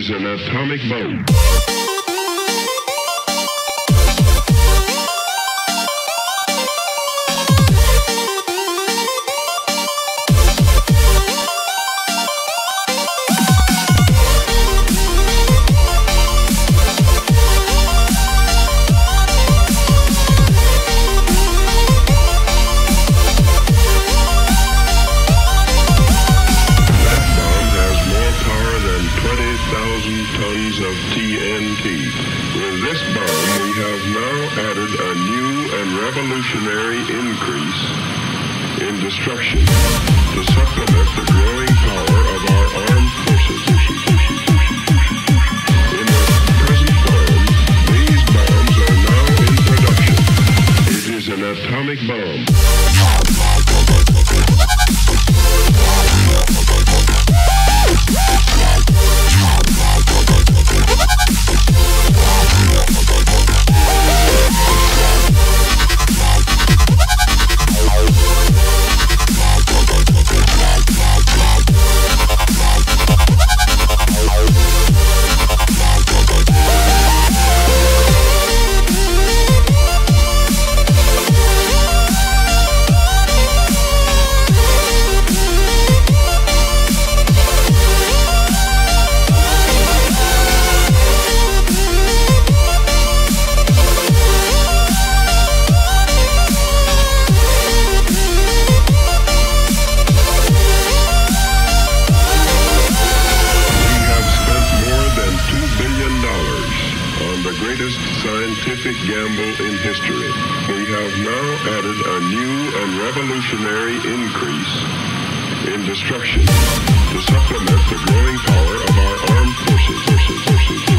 is an atomic bomb. Tons of TNT. With this bomb, we have now added a new and revolutionary increase in destruction to supplement the growing power of our armed forces. In their present form, these bombs are now in production. It is an atomic bomb. Scientific gamble in history. We have now added a new and revolutionary increase in destruction to supplement the growing power of our armed forces.